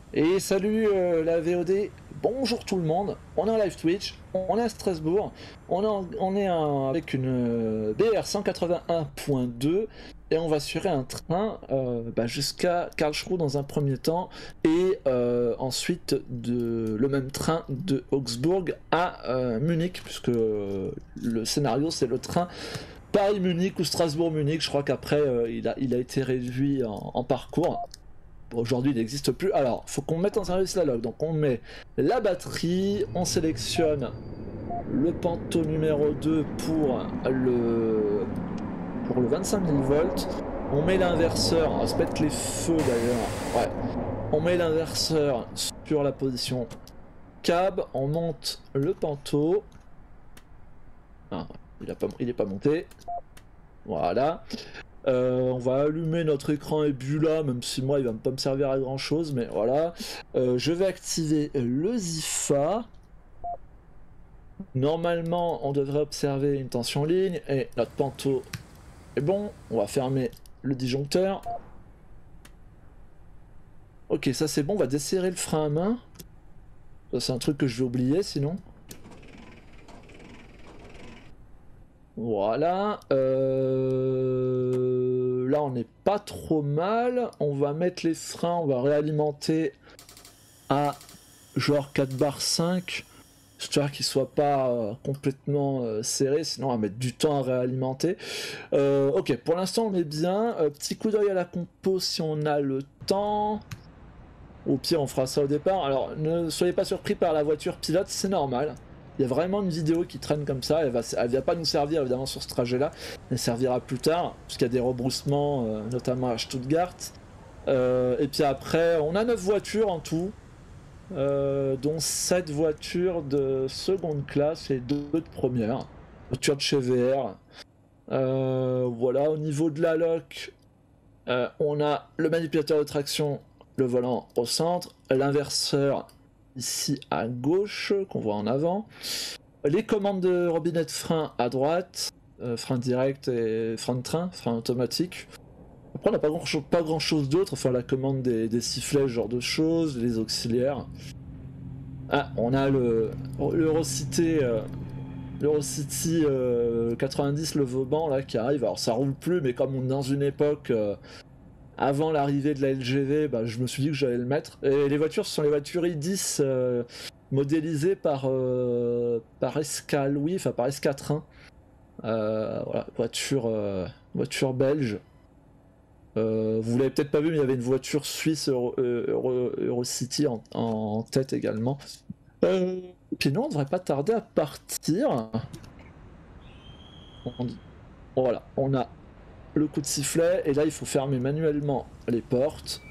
Et salut la VOD, bonjour tout le monde, on est en live Twitch, on est à Strasbourg, avec une BR 181.2 et on va suivre un train jusqu'à Karlsruhe dans un premier temps et ensuite le même train de Augsbourg à Munich puisque le scénario c'est le train Paris-Munich ou Strasbourg-Munich, je crois qu'après il a été réduit en parcours. Aujourd'hui, il n'existe plus. Alors, faut qu'on mette en service la log. Donc, on met la batterie, on sélectionne le panto numéro 2 pour le 25 000 volts. On met l'inverseur, on va se mettre les feux d'ailleurs. Ouais. On met l'inverseur sur la position cab, on monte le panto. Ah, il n'est pas monté. Voilà. On va allumer notre écran Ebula, même si moi il va pas me servir à grand chose, mais voilà. Je vais activer le ZIFA. Normalement, on devrait observer une tension ligne et notre panto est bon. On va fermer le disjoncteur. Ok, ça c'est bon, on va desserrer le frein à main. Ça c'est un truc que je vais oublier sinon. Voilà. Là, on n'est pas trop mal. On va mettre les freins, on va réalimenter à genre 4 bar 5, histoire qu'ils ne soient pas complètement serrés, sinon on va mettre du temps à réalimenter. Ok, pour l'instant, on est bien. Petit coup d'œil à la compo si on a le temps. Au pire, on fera ça au départ. Alors, ne soyez pas surpris par la voiture pilote, c'est normal. Il y a vraiment une vidéo qui traîne comme ça, elle va pas nous servir évidemment sur ce trajet-là, elle servira plus tard, puisqu'il y a des rebroussements, notamment à Stuttgart. Et puis après, on a 9 voitures en tout, dont 7 voitures de seconde classe et 2 de première, voitures de chez VR. Voilà, au niveau de la loc, on a le manipulateur de traction, le volant au centre, l'inverseur ici à gauche, qu'on voit en avant. Les commandes de robinet de frein à droite, frein direct et frein de train, frein automatique. Après on n'a pas grand chose d'autre, enfin la commande des sifflets, ce genre de choses, les auxiliaires. Ah, on a l'Eurocity 90, le Vauban là qui arrive, alors ça roule plus mais comme on est dans une époque... avant l'arrivée de la LGV, je me suis dit que j'allais le mettre. Et les voitures, ce sont les voitures i10 modélisées par Escal, enfin par S4. Voilà, voiture belge. Vous l'avez peut-être pas vu, mais il y avait une voiture suisse Eurocity en tête également. Et puis non, on devrait pas tarder à partir. Voilà, on a le coup de sifflet et là il faut fermer manuellement les portes.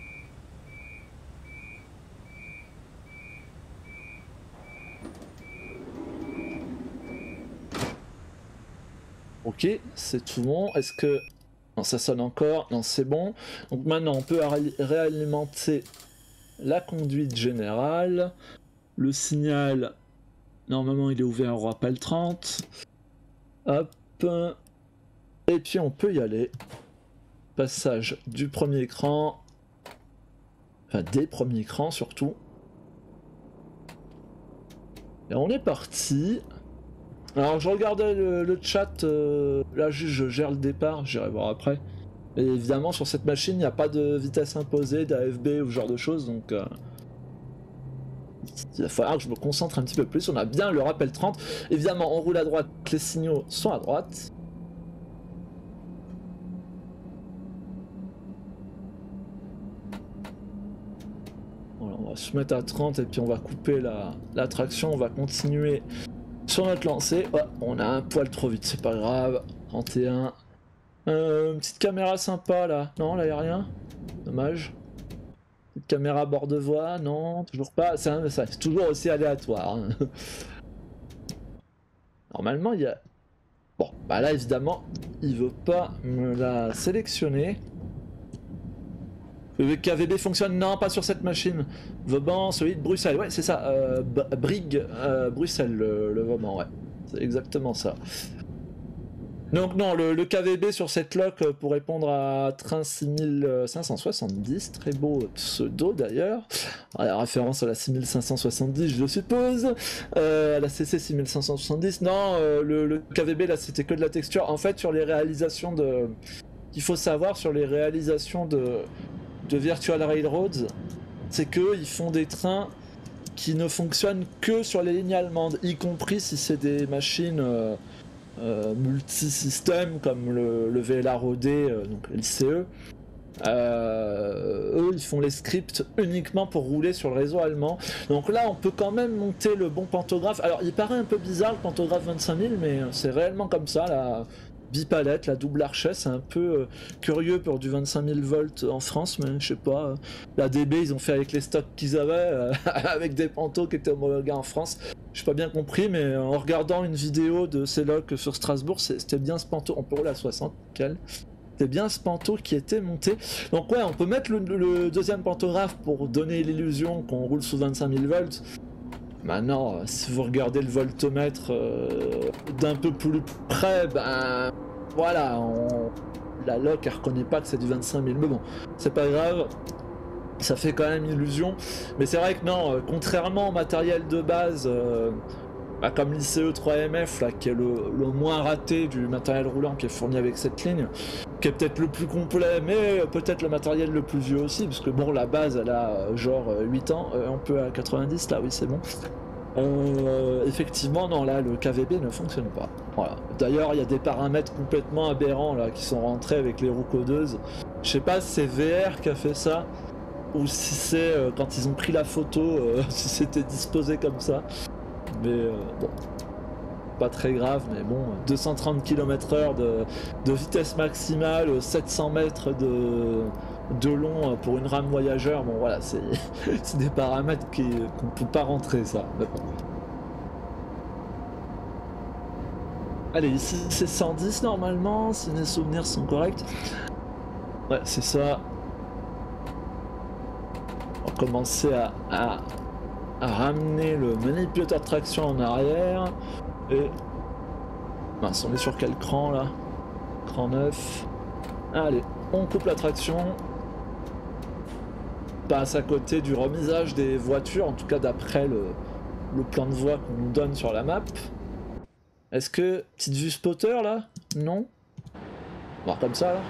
Ok, c'est tout bon. Est-ce que... Non, ça sonne encore. Non, c'est bon. Donc maintenant on peut réalimenter la conduite générale. Le signal, normalement il est ouvert au rappel 30. Hop. Et puis on peut y aller. Passage du premier écran. Enfin des premiers écrans surtout. Et on est parti. Alors je regardais le chat, là juste je gère le départ, j'irai voir après. Et évidemment sur cette machine il n'y a pas de vitesse imposée, d'AFB ou ce genre de choses, donc il va falloir que je me concentre un petit peu plus. On a bien le rappel 30, évidemment on roule à droite, les signaux sont à droite. Voilà, on va se mettre à 30 et puis on va couper la traction, on va continuer sur notre lancée. Oh, on a un poil trop vite, c'est pas grave. 31. Une petite caméra sympa là. Non, là y a rien. Dommage. Petite caméra bord de voie. Non, toujours pas. C'est toujours aussi aléatoire. Hein. Normalement, il y a... Bon, bah là évidemment, il veut pas me la sélectionner. Le KVB fonctionne, non, pas sur cette machine. Vauban, celui de Bruxelles, ouais, c'est ça. Brigue, Bruxelles, le Vauban, ouais. C'est exactement ça. Donc non, le KVB sur cette loc pour répondre à train 6570, très beau pseudo d'ailleurs, la référence à la 6570 je suppose, à la CC 6570, non, le KVB là c'était que de la texture, en fait sur les réalisations de... Il faut savoir sur les réalisations de Virtual Railroads, c'est qu'ils font des trains qui ne fonctionnent que sur les lignes allemandes, y compris si c'est des machines... multi-système comme le VLROD, donc LCE. Eux ils font les scripts uniquement pour rouler sur le réseau allemand, donc là on peut quand même monter le bon pantographe. Alors il paraît un peu bizarre le pantographe 25000, mais c'est réellement comme ça, la bipalette, la double archet, c'est un peu curieux pour du 25000 volts en France, mais je sais pas, la DB ils ont fait avec les stocks qu'ils avaient, avec des pantos qui étaient homologués en France. J'ai pas bien compris, mais en regardant une vidéo de Celoc sur Strasbourg, c'était bien ce panto, on peut rouler à 60, nickel. C'était bien ce panto qui était monté. Donc ouais, on peut mettre le deuxième pantographe pour donner l'illusion qu'on roule sous 25000 volts. Maintenant, si vous regardez le voltomètre d'un peu plus près, ben voilà, la loc elle reconnaît pas que c'est du 25000, mais bon, c'est pas grave. Ça fait quand même illusion, mais c'est vrai que non, contrairement au matériel de base, comme l'ICE 3MF, là, qui est le moins raté du matériel roulant qui est fourni avec cette ligne, qui est peut-être le plus complet, mais peut-être le matériel le plus vieux aussi, parce que bon, la base, elle a genre 8 ans, on peut à 90, là, oui, c'est bon. Effectivement, non, là, le KVB ne fonctionne pas. Voilà. D'ailleurs, il y a des paramètres complètement aberrants, là, qui sont rentrés avec les roues codeuses. Je sais pas si c'est VR qui a fait ça, ou si c'est quand ils ont pris la photo, si c'était disposé comme ça. Mais bon, pas très grave, mais bon, 230 km/h de vitesse maximale, 700 mètres de long pour une rame voyageur, bon voilà, c'est des paramètres qu'on peut pas rentrer, ça. Mais bon. Allez, ici c'est 110 normalement, si mes souvenirs sont corrects. Ouais, c'est ça. On va commencer à ramener le manipulateur de traction en arrière. Et... mince, on est sur quel cran là? Cran 9. Allez, on coupe la traction. Passe à côté du remisage des voitures, en tout cas d'après le plan de voie qu'on nous donne sur la map. Est-ce que... petite vue spotter là? Non? On va voir comme ça là.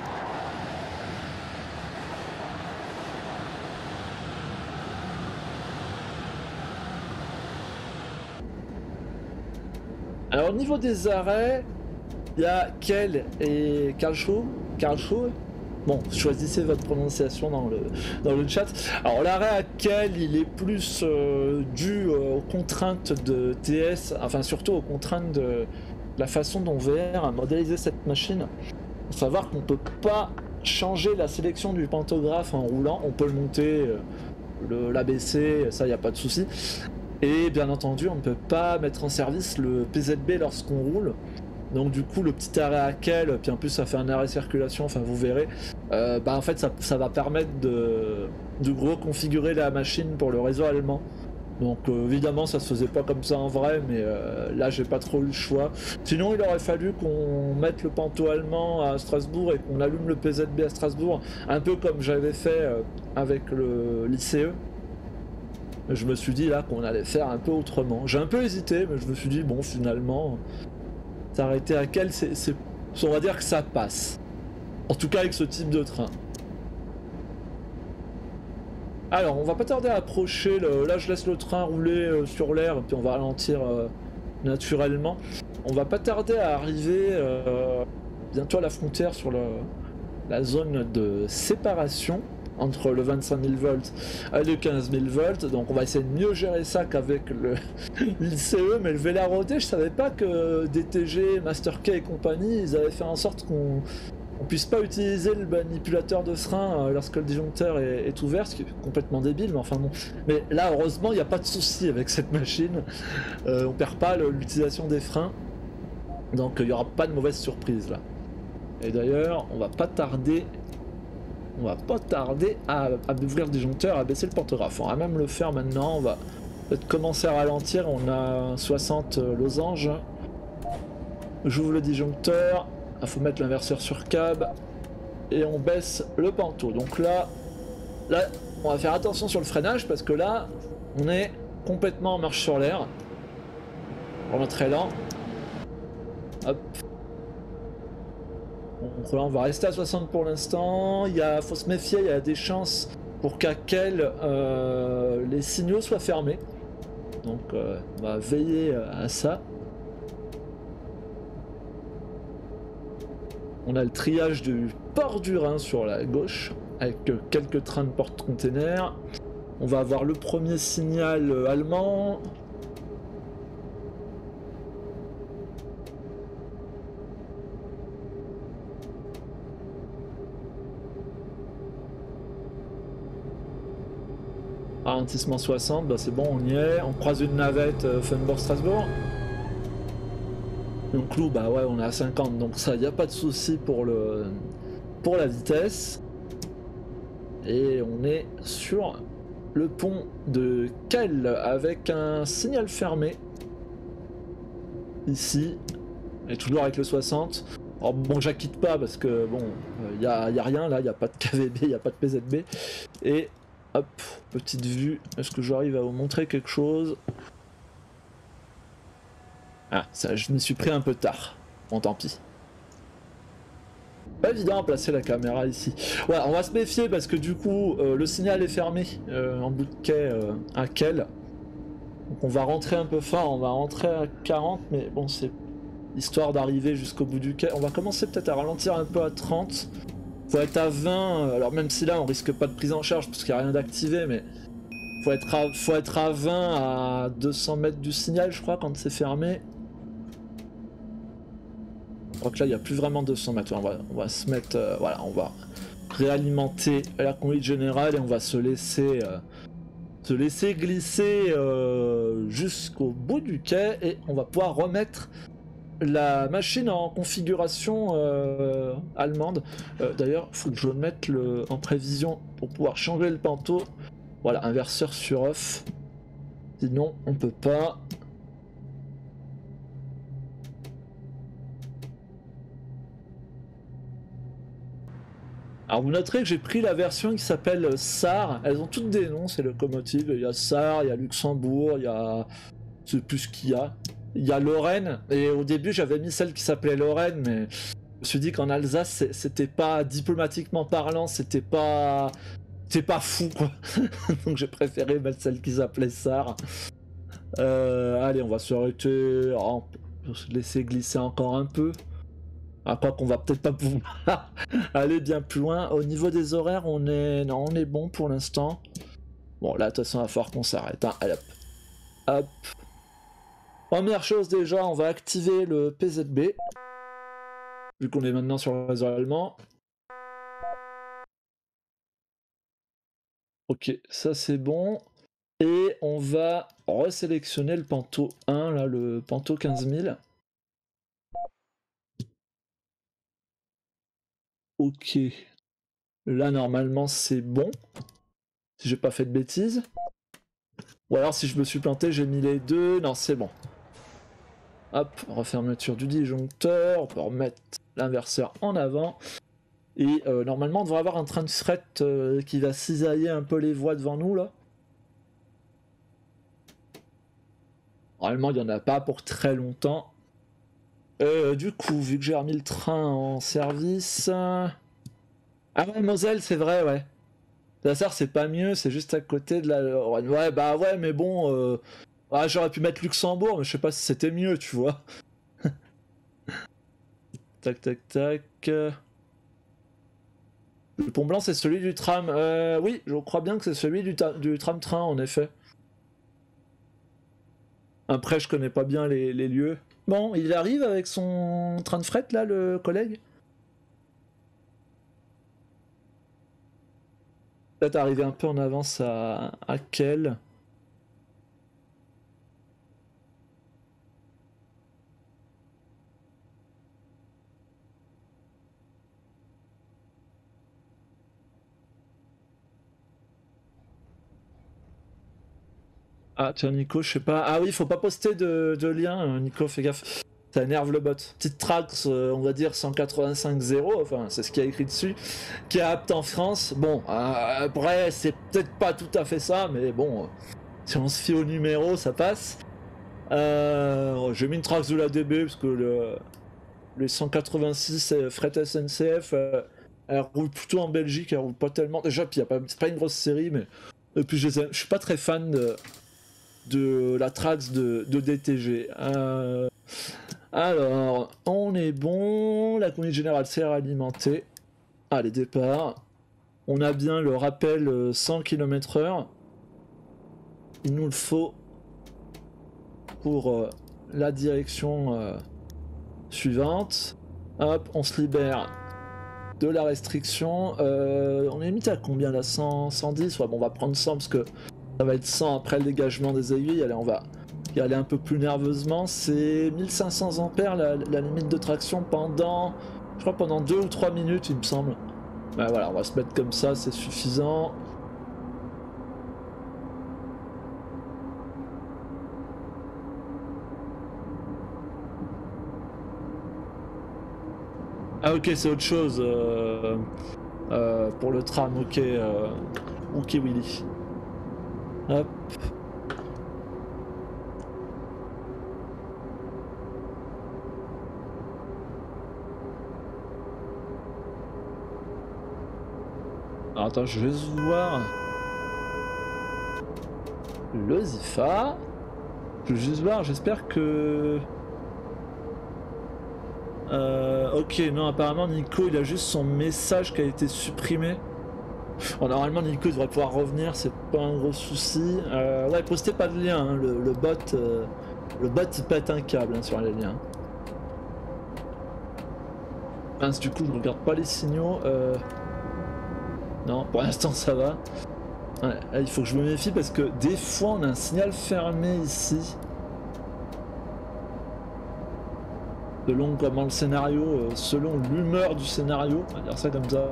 Alors au niveau des arrêts, il y a Kel et Karlsruhe. Bon, choisissez votre prononciation dans le chat. Alors l'arrêt à Kel, il est plus dû aux contraintes de TS, enfin surtout aux contraintes de la façon dont VR a modélisé cette machine. Il faut savoir qu'on ne peut pas changer la sélection du pantographe en roulant. On peut le monter, l'abaisser, ça il n'y a pas de souci. Et bien entendu, on ne peut pas mettre en service le PZB lorsqu'on roule. Donc du coup, le petit arrêt à Kel, puis en plus ça fait un arrêt circulation, enfin vous verrez, en fait ça va permettre de reconfigurer la machine pour le réseau allemand. Donc évidemment ça se faisait pas comme ça en vrai, mais là j'ai pas trop eu le choix. Sinon il aurait fallu qu'on mette le panto allemand à Strasbourg et qu'on allume le PZB à Strasbourg, un peu comme j'avais fait avec l'ICE. Je me suis dit là qu'on allait faire un peu autrement. J'ai un peu hésité, mais je me suis dit bon finalement, s'arrêter à Kel, on va dire que ça passe. En tout cas avec ce type de train. Alors on va pas tarder à approcher, là je laisse le train rouler sur l'air, puis on va ralentir naturellement. On va pas tarder à arriver bientôt à la frontière sur la zone de séparation entre le 25000 volts et le 15000 volts, donc on va essayer de mieux gérer ça qu'avec l'ICE, mais le VLROD, je savais pas que DTG, Master K et compagnie, ils avaient fait en sorte qu'on puisse pas utiliser le manipulateur de frein lorsque le disjoncteur est ouvert, ce qui est complètement débile, mais enfin bon. Mais là, heureusement, il n'y a pas de souci avec cette machine, on perd pas l'utilisation des freins, donc il n'y aura pas de mauvaise surprise là. Et d'ailleurs, on va pas tarder à ouvrir le disjoncteur, à baisser le pantographe. On va même le faire maintenant, on va peut-être commencer à ralentir, on a 60 losanges. J'ouvre le disjoncteur. Il faut mettre l'inverseur sur cab. Et on baisse le panto. Donc là, on va faire attention sur le freinage parce que là, on est complètement en marche sur l'air. Vraiment très lent. Hop. Donc là, on va rester à 60 pour l'instant. Faut se méfier, il y a des chances pour qu'à quel les signaux soient fermés. Donc on va veiller à ça. On a le triage du port du Rhin sur la gauche, avec quelques trains de porte-containers. On va avoir le premier signal allemand. Ralentissement 60, bah c'est bon, on y est. On croise une navette Funbourg-Strasbourg. Donc Clou, bah ouais, on est à 50, donc ça, y a pas de souci pour la vitesse. Et on est sur le pont de Kiel avec un signal fermé. Ici, et toujours avec le 60. Alors bon, j'acquitte pas parce que bon, y a rien là, y a pas de KVB, y a pas de PZB. Et hop, petite vue. Est-ce que j'arrive à vous montrer quelque chose? Ah, ça, je m'y suis pris un peu tard. Bon, tant pis. Pas évident à placer la caméra ici. Ouais, on va se méfier parce que du coup, le signal est fermé en bout de quai à Kiel. Donc on va rentrer un peu fort, on va rentrer à 40, mais bon, c'est histoire d'arriver jusqu'au bout du quai. On va commencer peut-être à ralentir un peu à 30. Faut être à 20, alors même si là on risque pas de prise en charge parce qu'il n'y a rien d'activé, mais faut être à 20 à 200 mètres du signal, je crois, quand c'est fermé. Je crois que là il n'y a plus vraiment 200 mètres. On va se mettre, voilà, on va réalimenter la conduite générale et on va se laisser glisser jusqu'au bout du quai et on va pouvoir remettre la machine en configuration allemande. D'ailleurs, il faut que je mette en prévision pour pouvoir changer le panto. Voilà, inverseur sur off. Sinon, on peut pas. Alors vous noterez que j'ai pris la version qui s'appelle SAR. Elles ont toutes des noms, ces locomotives. Il y a SAR, il y a Luxembourg, il y a... Je sais plus ce qu'il y a. Il y a Lorraine. Et au début, j'avais mis celle qui s'appelait Lorraine, mais je me suis dit qu'en Alsace, c'était pas diplomatiquement parlant, c'était pas fou, quoi. Donc j'ai préféré mettre celle qui s'appelait SAR. Allez, on va s'arrêter. On peut se laisser glisser encore un peu. À quoi qu'on va peut-être pas pouvoir aller bien plus loin. Au niveau des horaires, on est bon pour l'instant. Bon, là, de toute façon, il va falloir qu'on s'arrête. Hein. Allez, hop. Hop. Première chose déjà, on va activer le PZB. Vu qu'on est maintenant sur le réseau allemand. Ok, ça c'est bon. Et on va resélectionner le Panto 1, là, le Panto 15000. Ok. Là, normalement, c'est bon. Si j'ai pas fait de bêtises. Ou alors, si je me suis planté, j'ai mis les deux. Non, c'est bon. Hop, refermeture du disjoncteur. On peut remettre l'inverseur en avant. Et normalement, on devrait avoir un train de fret qui va cisailler un peu les voies devant nous, là. Normalement, il n'y en a pas pour très longtemps. Du coup, vu que j'ai remis le train en service... Ah ouais, Moselle, c'est vrai, ouais. La Sarre, c'est pas mieux, c'est juste à côté de la... Ouais, bah ouais, mais bon... Ah, j'aurais pu mettre Luxembourg, mais je sais pas si c'était mieux, tu vois. Tac, tac, tac... Le pont blanc, c'est celui du tram. Oui, je crois bien que c'est celui du tram-train, en effet. Après, je connais pas bien les lieux. Bon, il arrive avec son train de fret, là, le collègue? Peut-être arriver un peu en avance à Kiel. Ah, tiens, Nico, je sais pas. Ah oui, faut pas poster de lien, Nico, fais gaffe. Ça énerve le bot. Petite Trax, on va dire 185.0, enfin c'est ce qu'il y a écrit dessus, qui est apte en France. Bon, après c'est peut-être pas tout à fait ça, mais bon, si on se fie au numéro, ça passe. J'ai mis une Trax de la DB parce que les 186 fret SNCF, elle roule plutôt en Belgique, elle roule pas tellement. Déjà, puis c'est pas une grosse série, mais et puis je suis pas très fan de la Trax de DTG. Alors, on est bon. La conduite générale s'est alimentée. Allez, départ. On a bien le rappel 100 km/h. Il nous le faut pour la direction suivante. Hop, on se libère de la restriction. On est limité à combien là, 110? Ouais, bon, on va prendre 100 parce que ça va être 100 après le dégagement des aiguilles. Allez, on va y aller un peu plus nerveusement. C'est 1500 ampères la limite de traction pendant, je crois, pendant 2 ou 3 minutes, il me semble. Ben voilà, on va se mettre comme ça, c'est suffisant. Ah ok, c'est autre chose pour le tram, ok, ok Willy. Hop. Alors, attends, je vais juste voir le Zifa. Je vais juste voir, j'espère que... ok, non, apparemment Nico il a juste son message qui a été supprimé. Bon, normalement Nico devrait pouvoir revenir, c'est pas un gros souci. Ouais, postez pas de lien, hein, le bot il pète un câble hein, sur les liens. Mince, du coup je regarde pas les signaux. Non, pour l'instant ça va. Ouais, là, il faut que je me méfie parce que des fois on a un signal fermé ici. Selon comment le scénario, selon l'humeur du scénario, on va dire ça comme ça.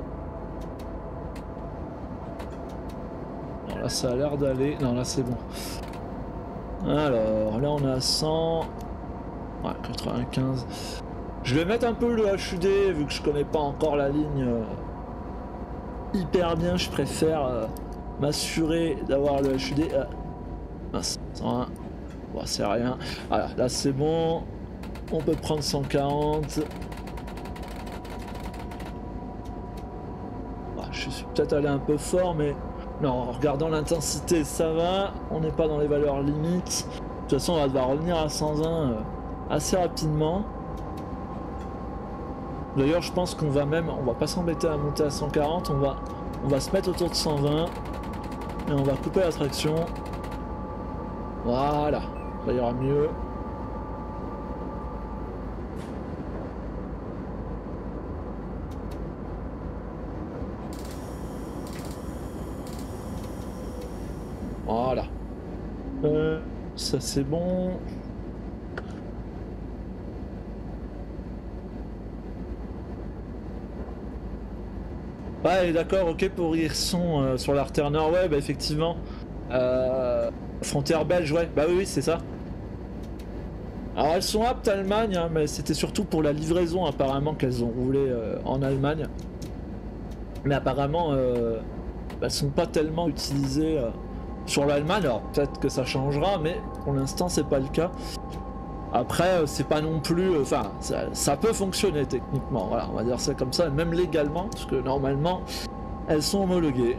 Non, là ça a l'air d'aller. Non, là c'est bon. Alors, là on est à 100. Ouais, 95. Je vais mettre un peu le HUD vu que je connais pas encore la ligne hyper bien. Je préfère m'assurer d'avoir le HUD. Mince, 101. Bon, c'est rien. Voilà, là c'est bon. On peut prendre 140. Je suis peut-être allé un peu fort, mais non, en regardant l'intensité, ça va. On n'est pas dans les valeurs limites. De toute façon, on va devoir revenir à 101 assez rapidement. D'ailleurs, je pense qu'on va même, on va pas s'embêter à monter à 140. On va se mettre autour de 120 et on va couper la traction. Voilà, ça ira mieux. Voilà. Ça c'est bon. Ouais, d'accord, ok pour Hirson sur l'artère nord, ouais, bah effectivement. Frontière belge, ouais, bah oui, c'est ça. Alors elles sont aptes Allemagne, hein, mais c'était surtout pour la livraison apparemment qu'elles ont roulé en Allemagne. Mais apparemment, elles sont pas tellement utilisées sur l'Allemagne. Alors peut-être que ça changera, mais pour l'instant c'est pas le cas. Après, c'est pas non plus... Enfin, ça peut fonctionner techniquement, voilà, on va dire ça comme ça, même légalement, parce que normalement, elles sont homologuées.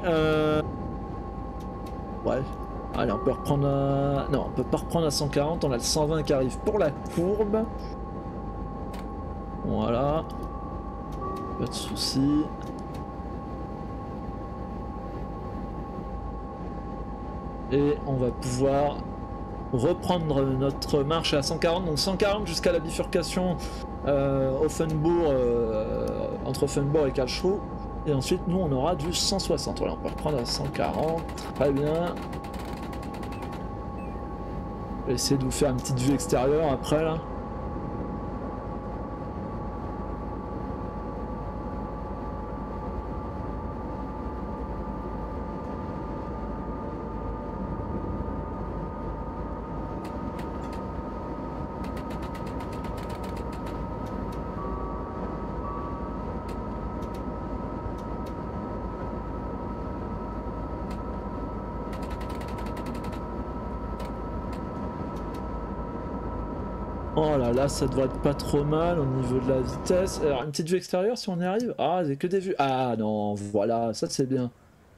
Ouais, allez, on peut reprendre à... Non, on peut pas reprendre à 140, on a le 120 qui arrive pour la courbe. Voilà. Pas de soucis. Et on va pouvoir reprendre notre marche à 140, donc 140 jusqu'à la bifurcation Offenbourg, entre Offenbourg et Karlsruhe, et ensuite nous on aura du 160. Voilà, on peut reprendre à 140, très bien. Je vais essayer de vous faire une petite vue extérieure après là. Oh là là, ça devrait être pas trop mal au niveau de la vitesse. Alors, une petite vue extérieure si on y arrive. Ah, c'est que des vues. Ah non, voilà, ça c'est bien.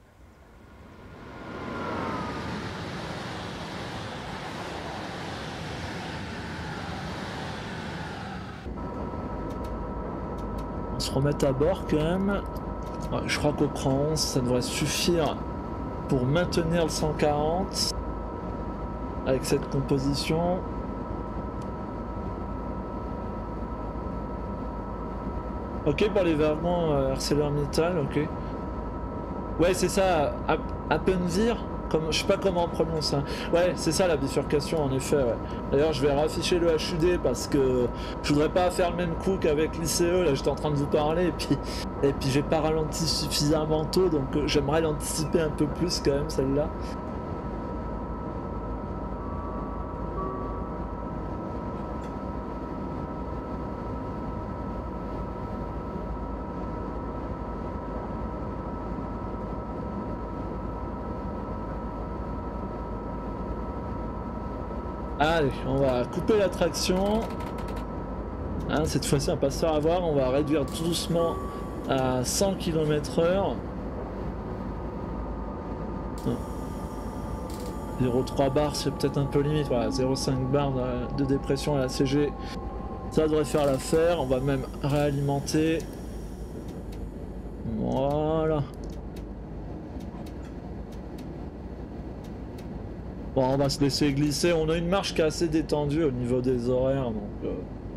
On se remet à bord quand même. Ouais, je crois qu'au cran 11, ça devrait suffire pour maintenir le 140 avec cette composition. Ok pour les wagons ArcelorMittal, ok. Ouais c'est ça, Appenvir, comme, je sais pas comment on prononce ça. Ouais c'est ça la bifurcation en effet. Ouais. D'ailleurs je vais rafficher le HUD parce que je voudrais pas faire le même coup qu'avec l'ICE, là j'étais en train de vous parler et puis j'ai pas ralenti suffisamment tôt donc j'aimerais l'anticiper un peu plus quand même celle-là. Allez, on va couper la traction. Hein, cette fois-ci, on va pas se faire avoir. On va réduire doucement à 100 km/h. 0,3 bar, c'est peut-être un peu limite. Voilà, 0,5 bar de dépression à la CG. Ça devrait faire l'affaire. On va même réalimenter. Voilà. Bon, on va se laisser glisser. On a une marche qui est assez détendue au niveau des horaires, donc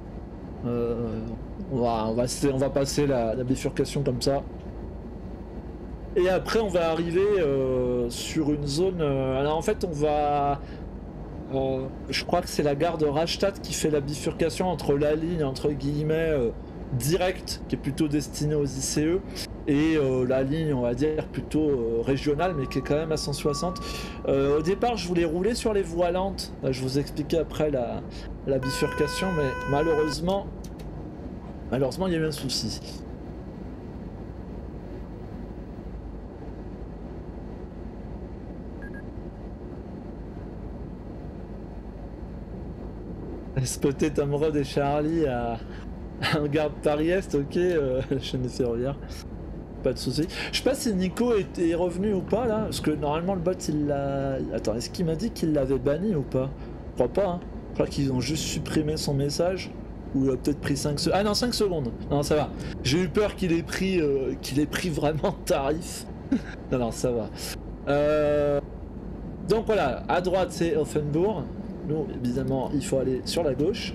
on va passer la bifurcation comme ça. Et après, on va arriver sur une zone. Alors en fait, on va. Je crois que c'est la gare de Rastatt qui fait la bifurcation entre la ligne entre guillemets directe, qui est plutôt destinée aux ICE, et la ligne, on va dire, plutôt régionale, mais qui est quand même à 160. Au départ, je voulais rouler sur les voies lentes. Je vous expliquais après la bifurcation, mais malheureusement, il y a eu un souci. Spotter Tom Rod et Charlie à un garde Paris-Est, ok, chaîne ferroviaire. Pas de soucis. Je sais pas si Nico est revenu ou pas là, parce que normalement le bot il l'a. Attends, est-ce qu'il m'a dit qu'il l'avait banni ou pas? Je crois pas, hein. Je crois qu'ils ont juste supprimé son message. Ou il a peut-être pris 5 secondes. Ah non, 5 secondes. Non, ça va. J'ai eu peur qu'il ait pris vraiment tarif. Non, non, ça va. Donc voilà, à droite c'est Offenbourg. Nous, évidemment, il faut aller sur la gauche.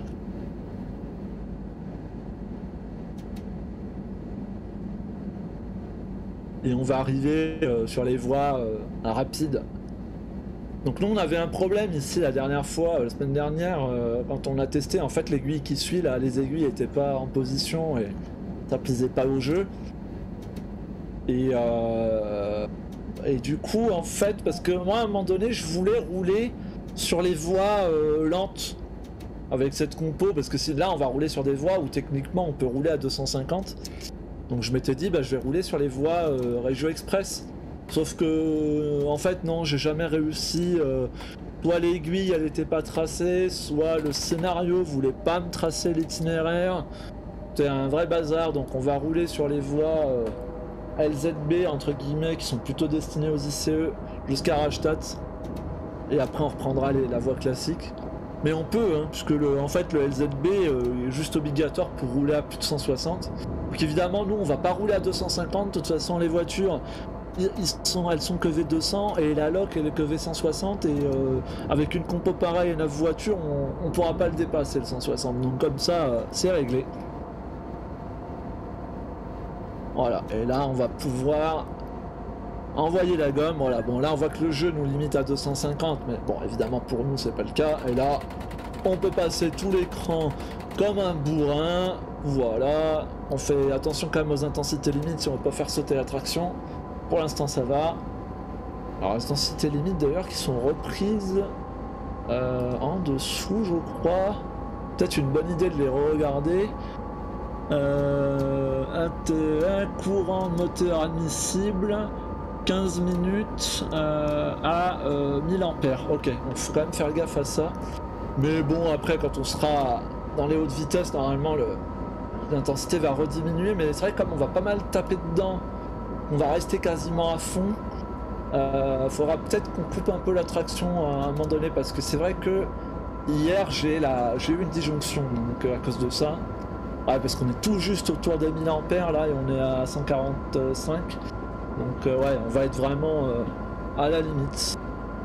Et on va arriver sur les voies rapides. Donc nous on avait un problème ici la dernière fois, la semaine dernière, quand on a testé, en fait l'aiguille qui suit là, les aiguilles n'étaient pas en position et ça plaisait pas au jeu. Et du coup en fait, parce que moi à un moment donné je voulais rouler sur les voies lentes avec cette compo, parce que là on va rouler sur des voies où techniquement on peut rouler à 250. Donc je m'étais dit bah je vais rouler sur les voies Régio Express. Sauf que en fait non, j'ai jamais réussi. Soit l'aiguille elle était pas tracée, soit le scénario voulait pas me tracer l'itinéraire. C'était un vrai bazar, donc on va rouler sur les voies LZB entre guillemets qui sont plutôt destinées aux ICE jusqu'à Rastatt. Et après on reprendra la voie classique. Mais on peut, hein, puisque en fait le LZB est juste obligatoire pour rouler à plus de 160. Donc évidemment nous on va pas rouler à 250, de toute façon les voitures elles sont que V200 et la loc elle est que V160 et avec une compo pareille et 9 voitures on pourra pas le dépasser le 160, donc comme ça c'est réglé. Voilà, et là on va pouvoir envoyer la gomme. Voilà, bon là on voit que le jeu nous limite à 250, mais bon évidemment pour nous c'est pas le cas, et là on peut passer tout l'écran comme un bourrin. Voilà, on fait attention quand même aux intensités limites si on veut pas faire sauter la traction. Pour l'instant ça va. Alors les intensités limites d'ailleurs qui sont reprises en dessous je crois. Peut-être une bonne idée de les re-regarder. Un courant de moteur admissible 15 minutes à 1000 ampères. Ok, donc faut quand même faire gaffe à ça. Mais bon après quand on sera dans les hautes vitesses, normalement, l'intensité va rediminuer, mais c'est vrai que comme on va pas mal taper dedans, on va rester quasiment à fond. Faudra peut-être qu'on coupe un peu la traction à un moment donné, parce que c'est vrai que hier j'ai eu une disjonction, donc à cause de ça. Ouais, parce qu'on est tout juste autour des 1000 ampères là et on est à 145. Donc ouais, on va être vraiment à la limite.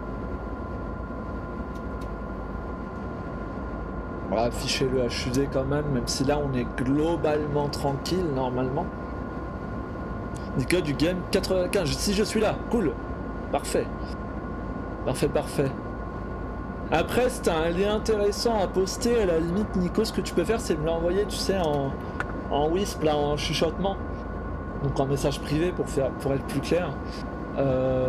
On va afficher le HUD quand même si là on est globalement tranquille normalement. Nicolas du game 95, si je suis là, cool, parfait. Parfait. Après, c'est un lien intéressant à poster, à la limite, Nico, ce que tu peux faire, c'est me l'envoyer, tu sais, en whisper, là, en chuchotement. Donc en message privé pour être plus clair. À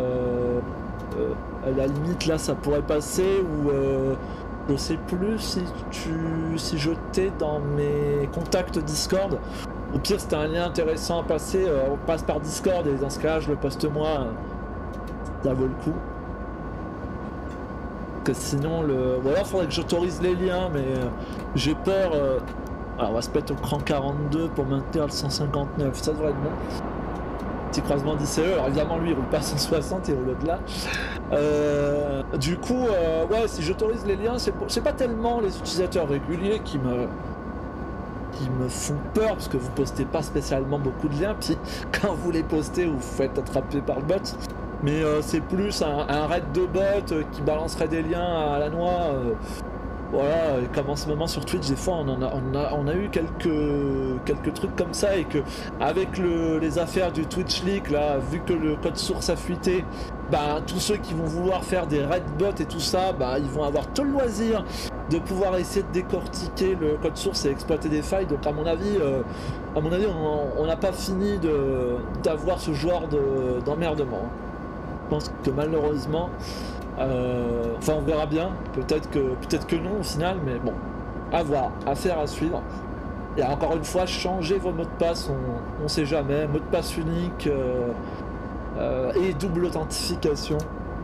la limite, là, ça pourrait passer, ou je sais plus si je t'ai dans mes contacts Discord. Au pire, c'était un lien intéressant à passer, on passe par Discord, et dans ce cas-là, je le poste moi, ça vaut le coup. Que sinon ou alors faudrait que j'autorise les liens, mais j'ai peur. Alors on va se mettre au cran 42 pour maintenir le 159, ça devrait être bon. Petit croisement d'ICE, alors évidemment lui il roule pas 160, il roule au-delà. Du coup ouais, si j'autorise les liens, c'est pas tellement les utilisateurs réguliers qui me font peur, parce que vous postez pas spécialement beaucoup de liens, puis quand vous les postez vous vous faites attraper par le bot. Mais c'est plus un raid de bot qui balancerait des liens à la noix. Voilà, et comme en ce moment sur Twitch, des fois on a eu quelques trucs comme ça, et que avec les affaires du Twitch Leak, là, vu que le code source a fuité, bah, tous ceux qui vont vouloir faire des raid bots et tout ça, bah, ils vont avoir tout le loisir de pouvoir essayer de décortiquer le code source et exploiter des failles. Donc à mon avis, on n'a pas fini d'avoir ce genre d'emmerdement. Je pense que malheureusement, enfin on verra bien, peut-être que non au final, mais bon, à voir, affaire à suivre. Et encore une fois, changez vos mots de passe, on sait jamais, mot de passe unique et double authentification.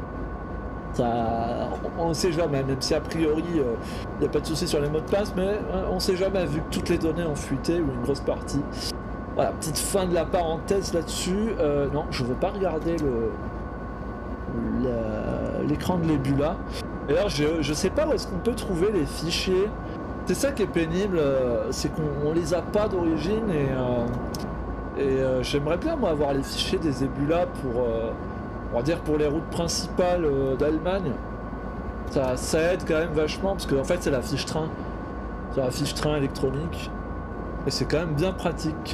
Ça, on sait jamais, même si a priori il n'y a pas de souci sur les mots de passe, mais on sait jamais vu que toutes les données ont fuité, ou une grosse partie. Voilà, petite fin de la parenthèse là-dessus. Non, je veux pas regarder l'écran de l'Ebula. D'ailleurs, je sais pas où est-ce qu'on peut trouver les fichiers. C'est ça qui est pénible, c'est qu'on les a pas d'origine, et j'aimerais bien moi avoir les fichiers des Ebula on va dire pour les routes principales d'Allemagne. Ça aide quand même vachement, parce qu'en fait c'est la fiche train. C'est la fiche train électronique. Et c'est quand même bien pratique.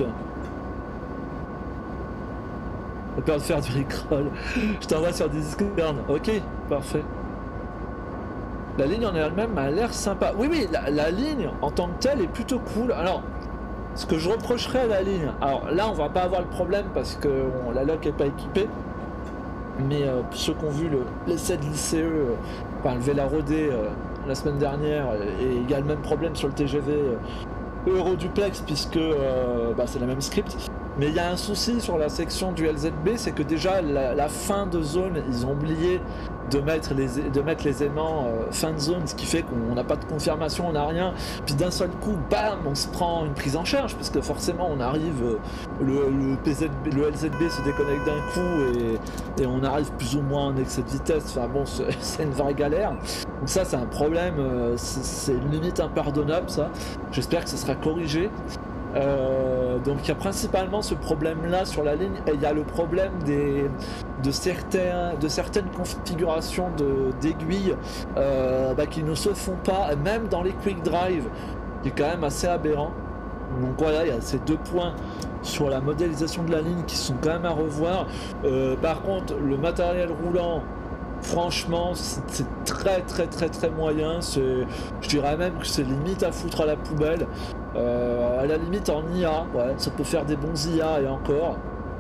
J'ai peur de faire du rickroll. Je t'envoie sur Discord. Ok, parfait. La ligne en elle-même a l'air sympa. Oui, la ligne en tant que telle est plutôt cool. Alors, ce que je reprocherais à la ligne, alors là on va pas avoir le problème parce que la loc est pas équipée. Mais ceux qui ont vu l'essai de l'ICE, enfin le Vélarodé la semaine dernière, et il y a le même problème sur le TGV Euroduplex, puisque c'est la même script. Mais il y a un souci sur la section du LZB, c'est que déjà la fin de zone, ils ont oublié de mettre les aimants fin de zone, ce qui fait qu'on n'a pas de confirmation, on n'a rien. Puis d'un seul coup, bam, on se prend une prise en charge, parce que forcément on arrive, le LZB se déconnecte d'un coup, et on arrive plus ou moins en excès de vitesse. Enfin bon, c'est une vraie galère. Donc ça c'est un problème, c'est une limite impardonnable ça. J'espère que ça sera corrigé. Donc il y a principalement ce problème là sur la ligne, et il y a le problème de certaines configurations d'aiguilles qui ne se font pas, même dans les quick drive, qui est quand même assez aberrant. Donc voilà, il y a ces deux points sur la modélisation de la ligne qui sont quand même à revoir. Par contre, le matériel roulant, franchement, c'est très moyen. Je dirais même que c'est limite à foutre à la poubelle. À la limite en IA, ouais, ça peut faire des bons IA et encore.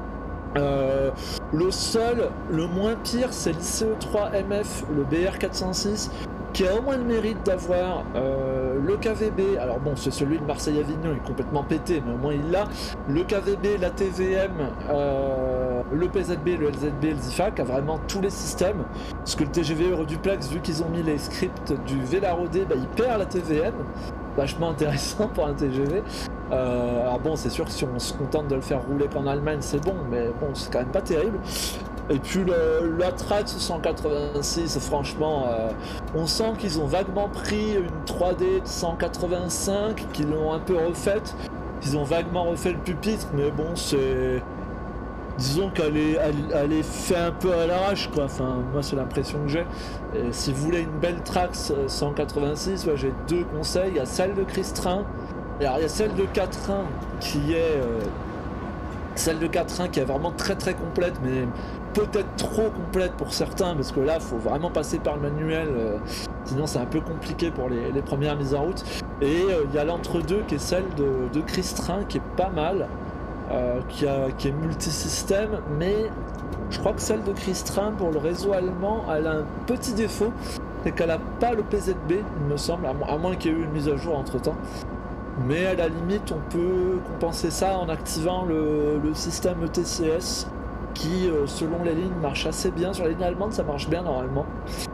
Le moins pire, c'est l'ICE3MF, le BR406, qui a au moins le mérite d'avoir le KVB. Alors bon, c'est celui de Marseille-Avignon, il est complètement pété, mais au moins il l'a. Le KVB, la TVM le PZB, le LZB, le ZIFAC, a vraiment tous les systèmes. Parce que le TGV Euroduplex, vu qu'ils ont mis les scripts du VLAROD, bah, il perd la TVM. Vachement intéressant pour un TGV. Alors bon, c'est sûr que si on se contente de le faire rouler qu'en Allemagne, c'est bon, mais bon, c'est quand même pas terrible. Et puis la Trax 186, franchement, on sent qu'ils ont vaguement pris une 3D de 185, qu'ils l'ont un peu refaite. Ils ont vaguement refait le pupitre, mais bon, c'est... Disons qu'elle est fait un peu à l'arrache, quoi. Enfin, moi, c'est l'impression que j'ai. Et si vous voulez une belle Trax 186, ouais, j'ai deux conseils. Il y a celle de Cristrin. Alors, il y a celle de 4.1 qui est... celle de 4.1 qui est vraiment très très complète, mais peut-être trop complète pour certains, parce que là, il faut vraiment passer par le manuel. Sinon, c'est un peu compliqué pour les premières mises en route. Et il y a l'entre-deux qui est celle de Cristrin, qui est pas mal. Qui est multisystème, mais je crois que celle de Cristrin pour le réseau allemand, elle a un petit défaut, c'est qu'elle n'a pas le PZB, il me semble, à moins qu'il y ait eu une mise à jour entre temps. Mais à la limite, on peut compenser ça en activant le système ETCS qui, selon les lignes, marche assez bien. Sur les lignes allemandes, ça marche bien normalement.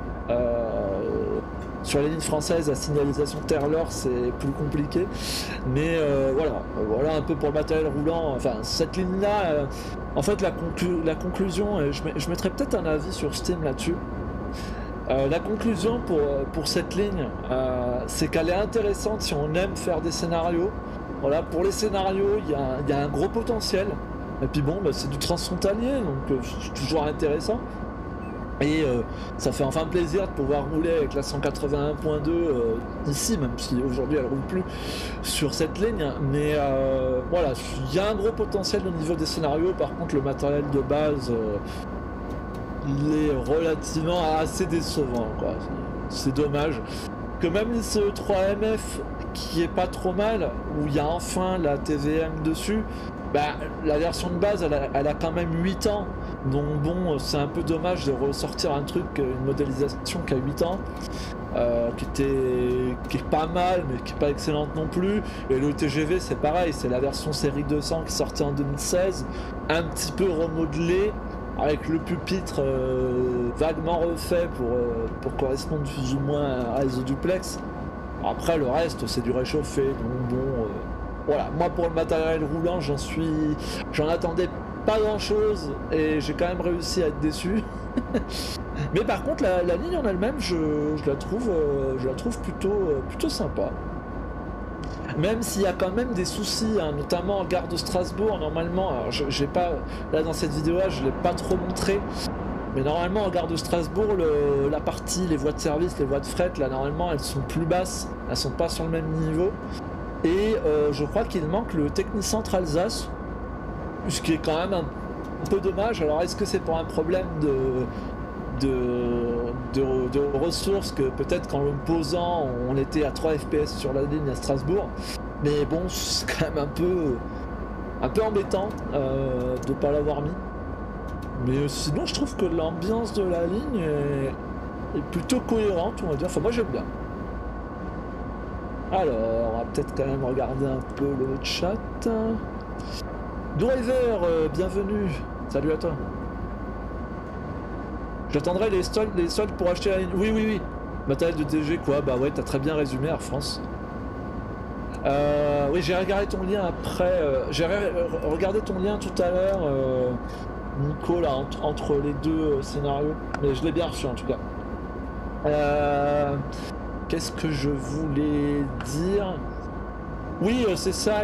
Sur les lignes françaises, la signalisation Terrelor, c'est plus compliqué. Mais voilà un peu pour le matériel roulant. Enfin, cette ligne-là, en fait, la conclusion, je mettrai peut-être un avis sur Steam là-dessus. La conclusion pour cette ligne, c'est qu'elle est intéressante si on aime faire des scénarios. Voilà, pour les scénarios, il y a un gros potentiel. Et puis bon, bah, c'est du transfrontalier, donc c'est toujours intéressant. Et ça fait enfin plaisir de pouvoir rouler avec la 181.2 ici, même si aujourd'hui elle roule plus sur cette ligne. Mais voilà, il y a un gros potentiel au niveau des scénarios. Par contre, le matériel de base, il est relativement assez décevant, quoi. C'est dommage que même l'ICE 3MF, qui est pas trop mal, où il y a enfin la TVM dessus, bah, la version de base elle a quand même 8 ans, donc bon, c'est un peu dommage de ressortir un truc, une modélisation qui a 8 ans, qui est pas mal mais qui est pas excellente non plus. Et le TGV c'est pareil, c'est la version série 200 qui est sortie en 2016, un petit peu remodelée, avec le pupitre vaguement refait pour correspondre plus ou moins à un réseau duplex. Après le reste c'est du réchauffé, donc bon, voilà, moi pour le matériel roulant j'en attendais pas grand chose et j'ai quand même réussi à être déçu. Mais par contre la ligne en elle-même je la trouve plutôt sympa. Même s'il y a quand même des soucis, hein, notamment en gare de Strasbourg, normalement, alors j'ai pas, là dans cette vidéo là je l'ai pas trop montré, mais normalement en gare de Strasbourg, la partie, les voies de service, les voies de fret, là normalement elles sont plus basses, elles sont pas sur le même niveau. Et je crois qu'il manque le Technicentre Alsace, ce qui est quand même un peu dommage. Alors est-ce que c'est pour un problème de ressources, que peut-être qu'en le posant on était à 3 fps sur la ligne à Strasbourg, mais bon c'est quand même un peu embêtant de pas l'avoir mis. Mais sinon je trouve que l'ambiance de la ligne est plutôt cohérente, on va dire. Enfin moi j'aime bien. Alors, on va peut-être quand même regarder un peu le chat. Driver, bienvenue. Salut à toi. J'attendrai les soldes pour acheter la ligne. Oui. Matériel de DG, quoi. Bah ouais, t'as très bien résumé, Air France. Oui, j'ai regardé ton lien après. J'ai regardé ton lien tout à l'heure, Nico, là, entre les deux scénarios. Mais je l'ai bien reçu en tout cas. Qu'est-ce que je voulais dire? Oui, c'est ça,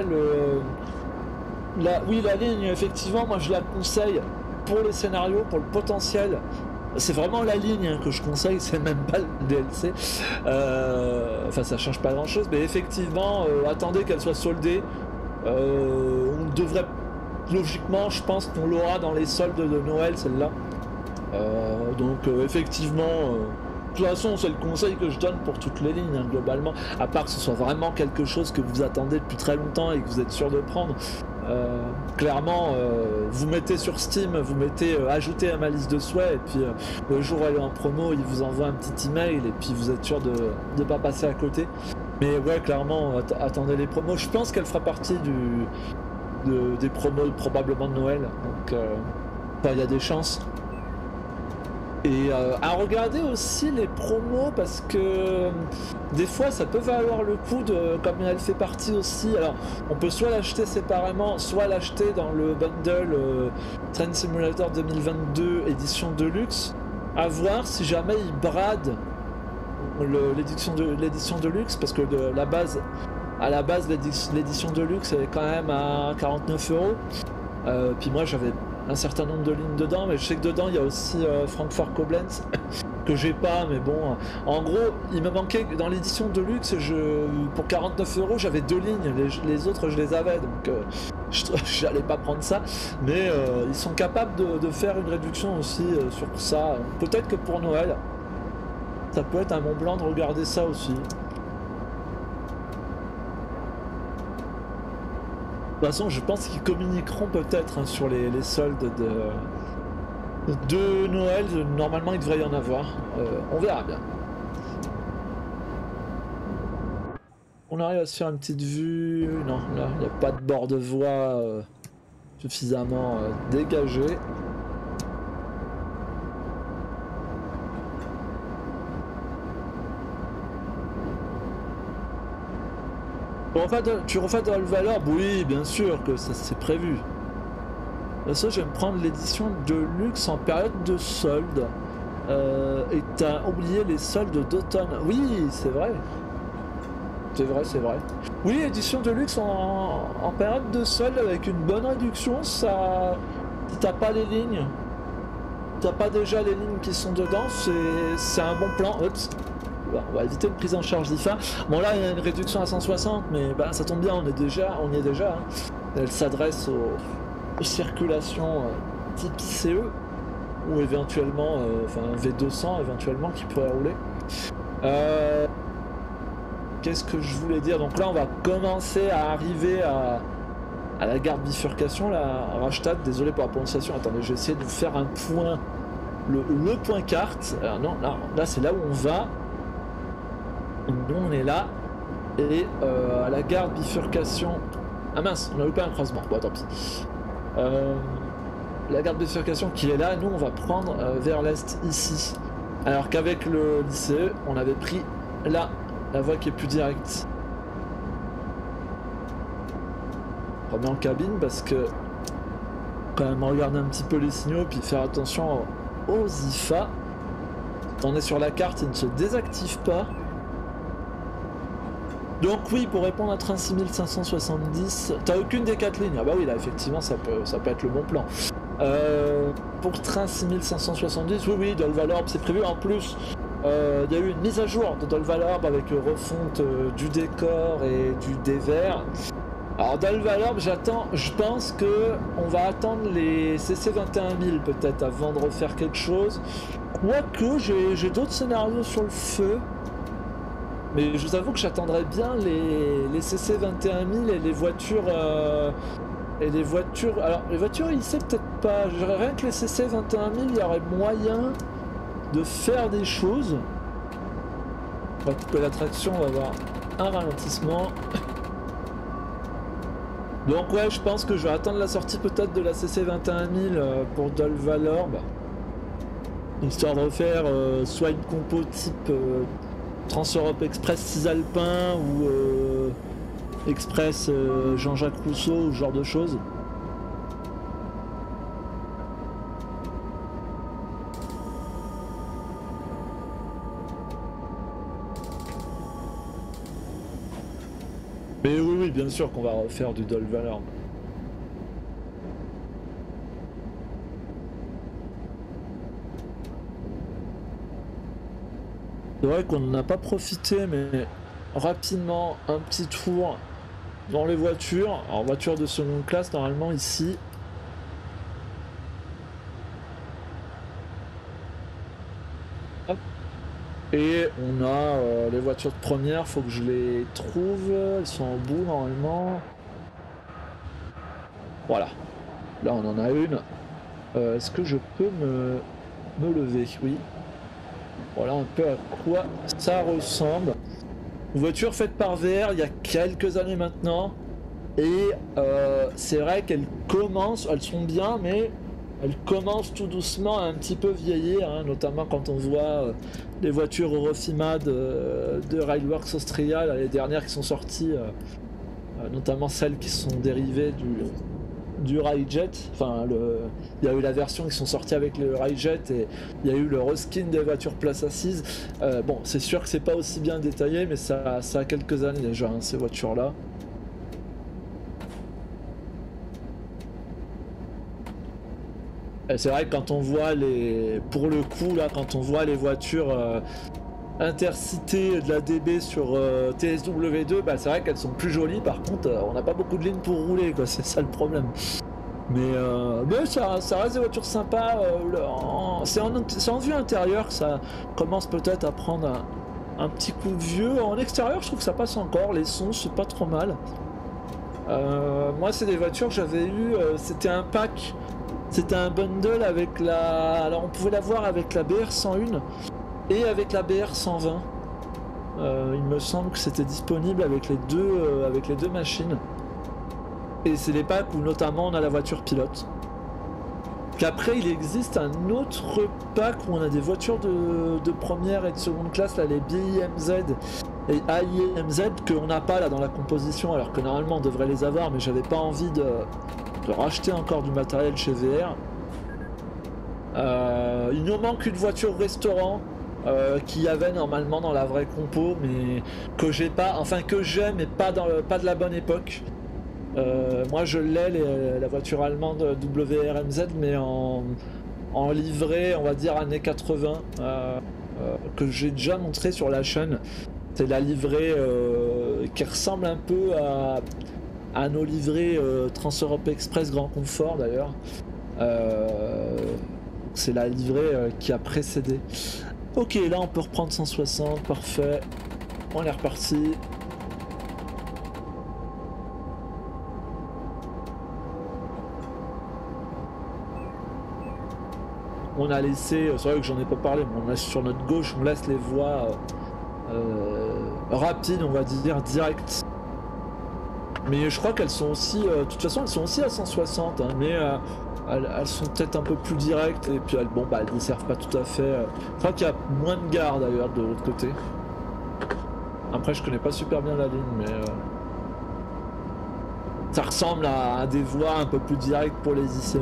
la ligne, effectivement, moi je la conseille pour les scénarios, pour le potentiel. C'est vraiment la ligne hein, que je conseille, c'est même pas le DLC. Enfin, ça change pas grand-chose, mais effectivement, attendez qu'elle soit soldée. On devrait, logiquement, je pense qu'on l'aura dans les soldes de Noël, celle-là. Donc, effectivement... De toute façon, c'est le conseil que je donne pour toutes les lignes, hein, globalement. À part que ce soit vraiment quelque chose que vous attendez depuis très longtemps et que vous êtes sûr de prendre. Clairement, vous mettez sur Steam, vous mettez ajouter à ma liste de souhaits, et puis le jour où elle est en promo, il vous envoie un petit email, et puis vous êtes sûr de ne pas passer à côté. Mais ouais, clairement, attendez les promos. Je pense qu'elle fera partie des promos probablement de Noël. Donc, Enfin, il y a des chances. Et à regarder aussi les promos parce que des fois ça peut valoir le coup de, comme elle fait partie aussi, alors on peut soit l'acheter séparément, soit l'acheter dans le bundle Train Simulator 2022 édition Deluxe, à voir si jamais ils bradent l'édition Deluxe parce que à la base l'édition Deluxe elle est quand même à 49 €. Puis moi j'avais un certain nombre de lignes dedans, mais je sais que dedans il y a aussi Francfort Koblenz que j'ai pas, mais bon, en gros il me manquait dans l'édition Deluxe, pour 49 € j'avais 2 lignes, les autres je les avais, donc j'allais pas prendre ça, mais ils sont capables de faire une réduction aussi sur ça, peut-être que pour Noël ça peut être un bon plan de regarder ça aussi. De toute façon, je pense qu'ils communiqueront peut-être sur les soldes de Noël. Normalement, il devrait y en avoir. On verra bien. On arrive à se faire une petite vue. Non, là, il n'y a pas de bord de voie suffisamment dégagé. Tu refais dans le Valorbe? Oui, bien sûr que ça c'est prévu. Ça, je vais me prendre l'édition de luxe en période de solde. Et t'as oublié les soldes d'automne. Oui, c'est vrai. C'est vrai, c'est vrai. Oui, édition de luxe en période de solde avec une bonne réduction, ça... Si t'as pas les lignes, t'as pas déjà les lignes qui sont dedans, c'est un bon plan. Oups. On va éviter une prise en charge d'IFA. Bon là il y a une réduction à 160, mais bah, ça tombe bien, on y est déjà. Hein. Elle s'adresse aux circulations type CE ou éventuellement, enfin V200 éventuellement qui pourrait rouler. Qu'est-ce que je voulais dire? Donc là on va commencer à arriver à la gare de bifurcation, la Rastatt. Désolé pour la prononciation. Attendez, je vais essayer de vous faire un point, le point carte. Alors non, là c'est là où on va. Nous on est là et à la gare de bifurcation. Ah mince, on a loupé un croisement. Bon tant pis. La gare de bifurcation qui est là, nous on va prendre vers l'est ici. Alors qu'avec le lycée, on avait pris là la voie qui est plus directe. On remet en cabine parce que quand même regarder un petit peu les signaux puis faire attention aux IFA. Quand on est sur la carte, il ne se désactive pas. Donc oui, pour répondre à train 6570, t'as aucune des 4 lignes. Ah bah oui, là effectivement ça peut être le bon plan. Pour train 6570, oui, Dol-Valorbe c'est prévu. En plus, il y a eu une mise à jour de Dol-Valorbe avec refonte du décor et du dévers. Alors Dol-Valorbe, je pense que on va attendre les CC 21000 peut-être avant de refaire quelque chose. Quoique j'ai d'autres scénarios sur le feu. Mais je vous avoue que j'attendrais bien les CC 21000 et les voitures. Alors, les voitures, il sait peut-être pas. Rien que les CC 21000, il y aurait moyen de faire des choses. On va couper la traction, on va avoir un ralentissement. Donc, ouais, je pense que je vais attendre la sortie peut-être de la CC 21000 pour Dol-Valorbe. Histoire de refaire soit une compo type. Trans-Europe Express 6 Alpins ou Express Jean-Jacques Rousseau, ce genre de choses. Mais oui, bien sûr qu'on va refaire du Dol-Valorbe. C'est vrai qu'on n'en a pas profité, mais rapidement, un petit tour dans les voitures. Alors, voiture de seconde classe, normalement, ici. Hop. Et on a les voitures de première, faut que je les trouve. Elles sont en bout, normalement. Voilà. Là, on en a une. Est-ce que je peux me lever? Oui. Voilà un peu à quoi ça ressemble. Une voiture faite par VR il y a quelques années maintenant. Et c'est vrai qu'elles commencent, elles sont bien, mais elle commence tout doucement à un petit peu vieillir, hein, notamment quand on voit les voitures Eurofima de Railworks Austria, là, les dernières qui sont sorties, notamment celles qui sont dérivées du Railjet. Enfin, il y a eu la version qui sont sorties avec le Railjet et il y a eu le reskin des voitures place assise. Bon, c'est sûr que c'est pas aussi bien détaillé, mais ça a quelques années déjà, hein, ces voitures-là. C'est vrai que quand on voit pour le coup là, quand on voit les voitures intercité de la DB sur TSW2, bah, c'est vrai qu'elles sont plus jolies. Par contre, on n'a pas beaucoup de lignes pour rouler, quoi. C'est ça le problème. Mais ça reste des voitures sympas. C'est en vue intérieure que ça commence peut-être à prendre un petit coup de vieux. En extérieur, je trouve que ça passe encore. Les sons, c'est pas trop mal. Moi, c'est des voitures que j'avais eu. C'était un pack. C'était un bundle avec la... Alors, on pouvait l'avoir avec la BR101 et avec la BR120. Il me semble que c'était disponible avec les deux machines. Et c'est les packs où notamment on a la voiture pilote. Qu'après il existe un autre pack où on a des voitures de première et de seconde classe, là, les BIMZ et AIMZ, qu'on n'a pas là dans la composition, alors que normalement on devrait les avoir, mais j'avais pas envie de racheter encore du matériel chez VR. Il nous manque une voiture restaurant qu'il y avait normalement dans la vraie compo, mais que j'ai pas, enfin que j'ai, mais pas de la bonne époque. Moi je l'ai, la voiture allemande WRMZ, mais en livrée, on va dire années 80, que j'ai déjà montré sur la chaîne. C'est la livrée qui ressemble un peu à nos livrées Trans-Europe Express Grand Confort d'ailleurs. C'est la livrée qui a précédé. Ok, là on peut reprendre 160, parfait. On est reparti. On a laissé, c'est vrai que j'en ai pas parlé, mais on a sur notre gauche, on laisse les voies rapides, on va dire, directes. Mais je crois qu'elles sont aussi, de toute façon, elles sont aussi à 160, hein, mais elles sont peut-être un peu plus directes, et puis bon, bah, elles ne servent pas tout à fait. Je crois qu'il y a moins de gares d'ailleurs de l'autre côté. Après, je connais pas super bien la ligne, mais ça ressemble à des voies un peu plus directes pour les ICE.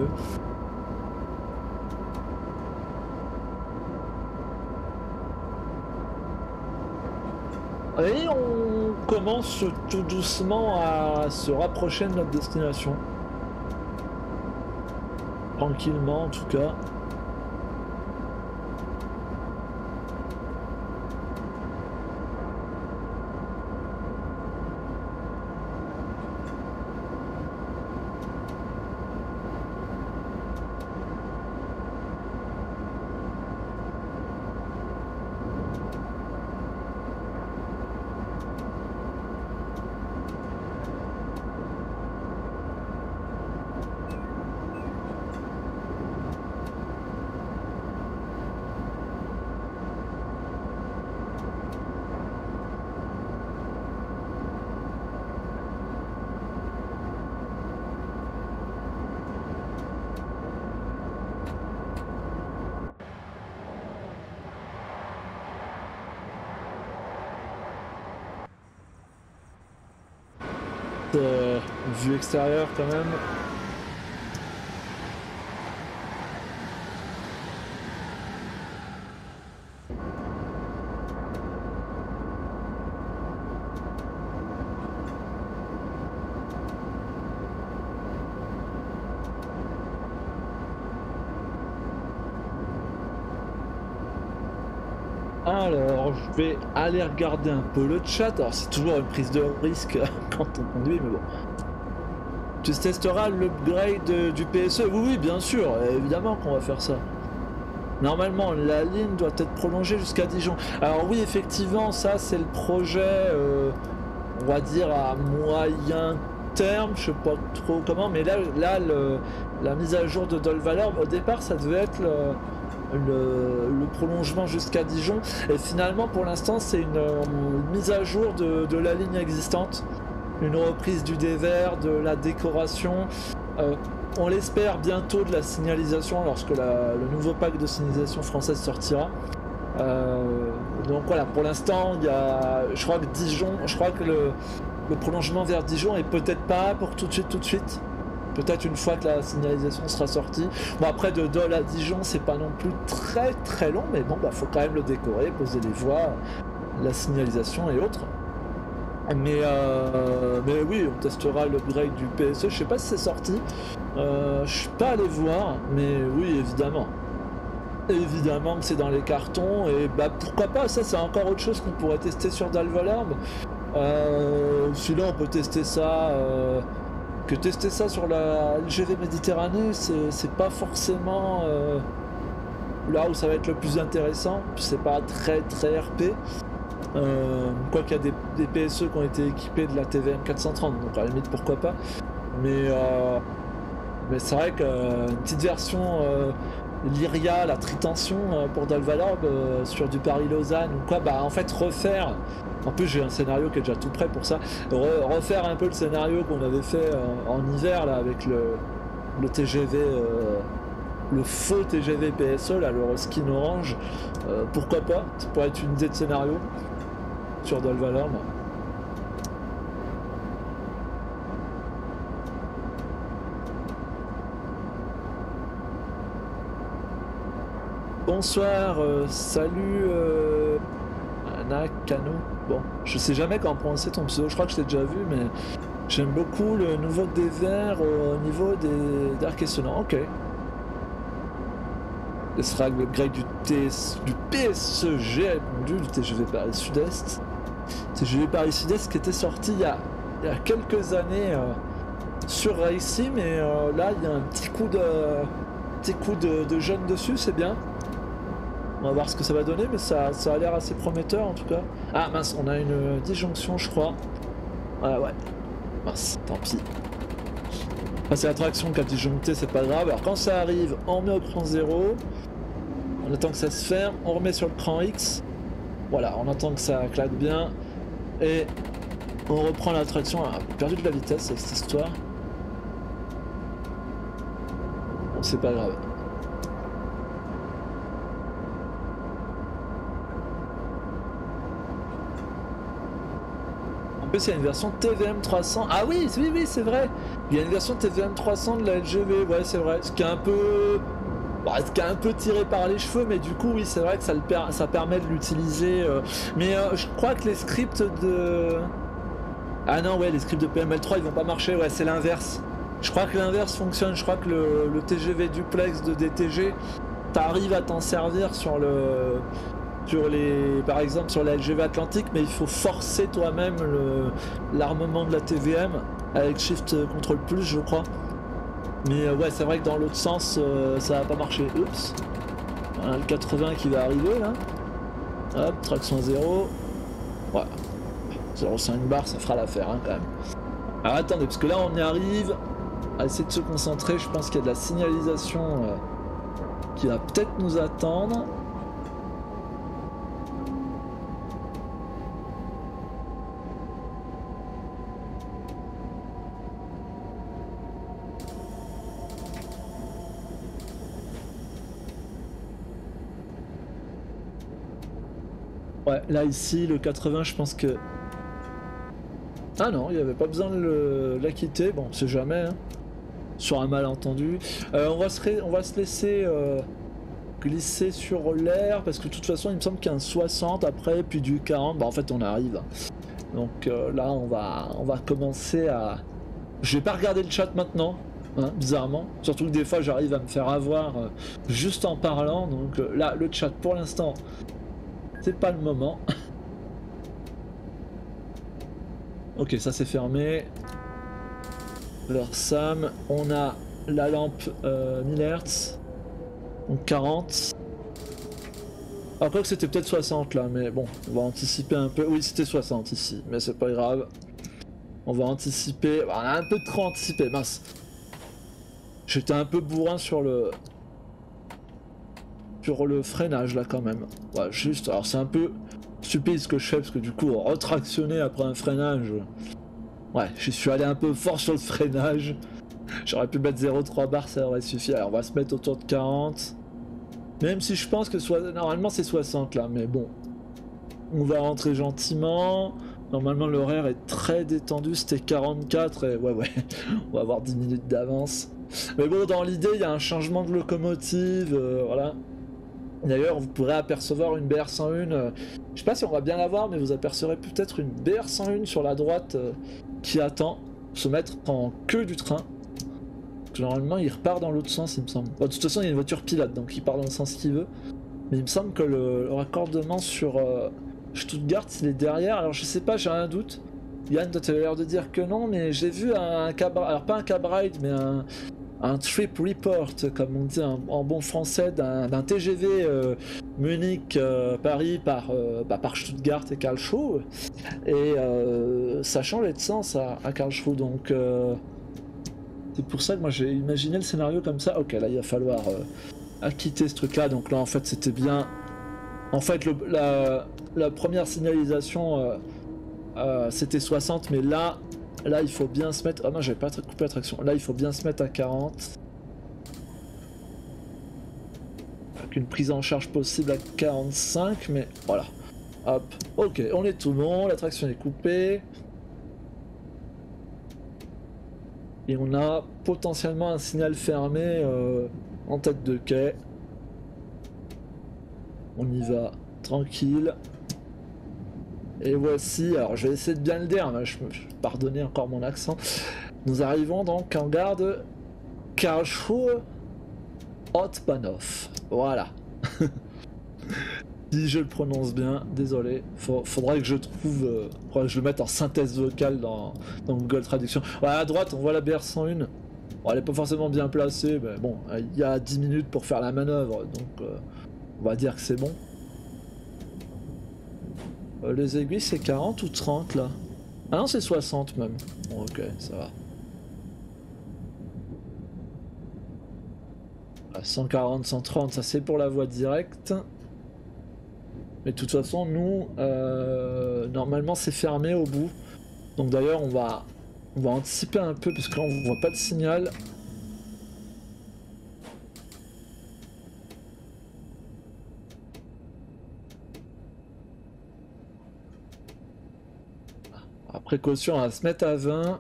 Et on commence tout doucement à se rapprocher de notre destination. Tranquillement en tout cas. Vue extérieure quand même. Alors, je vais aller regarder un peu le chat. Alors, c'est toujours une prise de risque quand on conduit, mais bon. Tu testeras l'upgrade du PSE? Oui, oui, bien sûr, évidemment qu'on va faire ça. Normalement, la ligne doit être prolongée jusqu'à Dijon. Alors oui, effectivement, ça, c'est le projet, on va dire, à moyen terme. Je sais pas trop comment, mais là la mise à jour de Dolvalor, au départ, ça devait être le prolongement jusqu'à Dijon, et finalement pour l'instant c'est une mise à jour de la ligne existante, une reprise du dévers, de la décoration. on l'espère bientôt de la signalisation lorsque le nouveau pack de signalisation française sortira. Donc voilà, pour l'instant, je crois que Dijon, je crois que le prolongement vers Dijon est peut-être pas pour tout de suite. Peut-être une fois que la signalisation sera sortie. Bon, après, de Dole à Dijon, c'est pas non plus très long, mais bon, bah, faut quand même le décorer, poser les voies, la signalisation et autres. Mais oui, on testera l'upgrade du PSE. Je sais pas si c'est sorti. Je suis pas allé voir, mais oui, évidemment. Évidemment que c'est dans les cartons. Et bah pourquoi pas, ça c'est encore autre chose qu'on pourrait tester sur Dalvalorbe. Sinon, on peut tester ça. Que tester ça sur la LGV Méditerranée, c'est pas forcément là où ça va être le plus intéressant. C'est pas très RP. Quoi qu'il y a des PSE qui ont été équipés de la TVM 430, donc à la limite pourquoi pas. Mais c'est vrai qu'une petite version Lyria, la Tritension pour Dalvalorbe sur du Paris-Lausanne ou quoi, bah en fait refaire. En plus j'ai un scénario qui est déjà tout prêt pour ça. Refaire un peu le scénario qu'on avait fait en hiver là avec le TGV, le faux TGV PSE là, le Ruskin Orange. Pourquoi pas, ça pourrait être une idée de scénario sur Dalvalorbe. Bonsoir, salut Nakano. Bon, je sais jamais comment prononcer ton pseudo, je crois que je t'ai déjà vu, mais j'aime beaucoup le nouveau des verts au niveau des arcs questionnements. Ok. Ce sera le grec du PSE, j'ai répondu, du TGV Paris Sud-Est. TGV Paris Sud-Est qui était sorti il y a quelques années sur Racing, mais là il y a un petit coup de jeune dessus, c'est bien. On va voir ce que ça va donner, mais ça a l'air assez prometteur en tout cas. Ah mince, on a une disjonction je crois. Ah ouais. Mince, tant pis. Ah, c'est l'attraction qui a disjoncté, c'est pas grave. Alors quand ça arrive, on met au cran 0. On attend que ça se ferme, on remet sur le cran X. Voilà, on attend que ça claque bien. Et on reprend l'attraction. On a perdu de la vitesse avec cette histoire. Bon, c'est pas grave. En plus, il y a une version TVM 300. Ah oui, c'est vrai. Il y a une version TVM 300 de la LGV. Ouais, c'est vrai. Ce qui est un peu... ce qui est un peu tiré par les cheveux, mais du coup, oui, c'est vrai que ça permet de l'utiliser. Mais je crois que les scripts de... Ah non, ouais, les scripts de PML3, ils vont pas marcher. Ouais, c'est l'inverse. Je crois que l'inverse fonctionne. Je crois que le TGV duplex de DTG, t'arrives à t'en servir par exemple sur la LGV Atlantique, mais il faut forcer toi-même l'armement de la TVM avec Shift Control Plus, je crois. Mais ouais, c'est vrai que dans l'autre sens, ça va pas marcher. Oups. Voilà, le 80 qui va arriver là. Hop, traction 0. Voilà. 0,5 bar, ça fera l'affaire hein, quand même. Alors attendez, parce que là on y arrive. À essayer de se concentrer, je pense qu'il y a de la signalisation qui va peut-être nous attendre. Ouais, là ici, le 80, je pense que... Ah non, il n'y avait pas besoin de la quitter, bon, c'est jamais, hein, sur un malentendu. On va se laisser glisser sur l'air, parce que de toute façon, il me semble qu'il y a un 60 après, puis du 40, bah en fait on arrive. Donc là, on va commencer à... Je vais pas regarder le chat maintenant, hein, bizarrement. Surtout que des fois, j'arrive à me faire avoir juste en parlant, donc là, le chat, pour l'instant... C'est pas le moment. Ok, ça c'est fermé. Vers Sam, on a la lampe 1000 Hz. Donc 40. Alors quoi que c'était peut-être 60 là, mais bon, on va anticiper un peu. Oui, c'était 60 ici, mais c'est pas grave. On va anticiper. On a un peu trop anticipé, mince. J'étais un peu bourrin sur le freinage là quand même. Ouais, juste, alors c'est un peu stupide ce que je fais parce que du coup retractionner après un freinage, ouais, je suis allé un peu fort sur le freinage. J'aurais pu mettre 0,3 bar, ça aurait suffi. Alors on va se mettre autour de 40. Même si je pense que normalement c'est 60 là, mais bon. On va rentrer gentiment. Normalement l'horaire est très détendu, c'était 44 et ouais, on va avoir 10 minutes d'avance. Mais bon, dans l'idée, il y a un changement de locomotive, voilà. D'ailleurs, vous pourrez apercevoir une BR101, je sais pas si on va bien la voir, mais vous apercevrez peut-être une BR101 sur la droite qui attend se mettre en queue du train. Normalement, il repart dans l'autre sens, il me semble. Bon, de toute façon, il y a une voiture pilote, donc il part dans le sens qu'il veut. Mais il me semble que le raccordement sur Stuttgart, il est derrière. Alors, je sais pas, j'ai un doute. Yann, toi, tu avais l'air de dire que non, mais j'ai vu un cab... Alors, pas un cab ride, mais un trip report, comme on dit en bon français, d'un TGV Munich-Paris par Stuttgart et Karlsruhe. Et ça changeait de sens à Karlsruhe, donc c'est pour ça que moi j'ai imaginé le scénario comme ça. Ok, là il va falloir acquitter ce truc là, donc là en fait c'était bien. En fait la première signalisation c'était 60, mais là il faut bien se mettre... Ah non, j'avais pas coupé la traction. Là il faut bien se mettre à 40. Avec une prise en charge possible à 45, mais voilà. Hop, ok, on est tout bon, la traction est coupée. Et on a potentiellement un signal fermé en tête de quai. On y va tranquille. Et voici, alors je vais essayer de bien le dire, je pardonnez encore mon accent. Nous arrivons donc en gare de Karlsruhe Hauptbahnhof. Voilà. Si je le prononce bien, désolé. Faudrait que je trouve. Faudrait que je le mette en synthèse vocale dans Google Traduction. Voilà, à droite, on voit la BR101. Bon, elle est pas forcément bien placée, mais bon, il y a 10 minutes pour faire la manœuvre, donc on va dire que c'est bon. Les aiguilles, c'est 40 ou 30 là? Ah non, c'est 60 même. Bon, ok, ça va. 140, 130, ça c'est pour la voie directe. Mais de toute façon, nous, normalement c'est fermé au bout. Donc d'ailleurs, on va anticiper un peu parce que là on voit pas de signal. À précaution, on va se mettre à 20.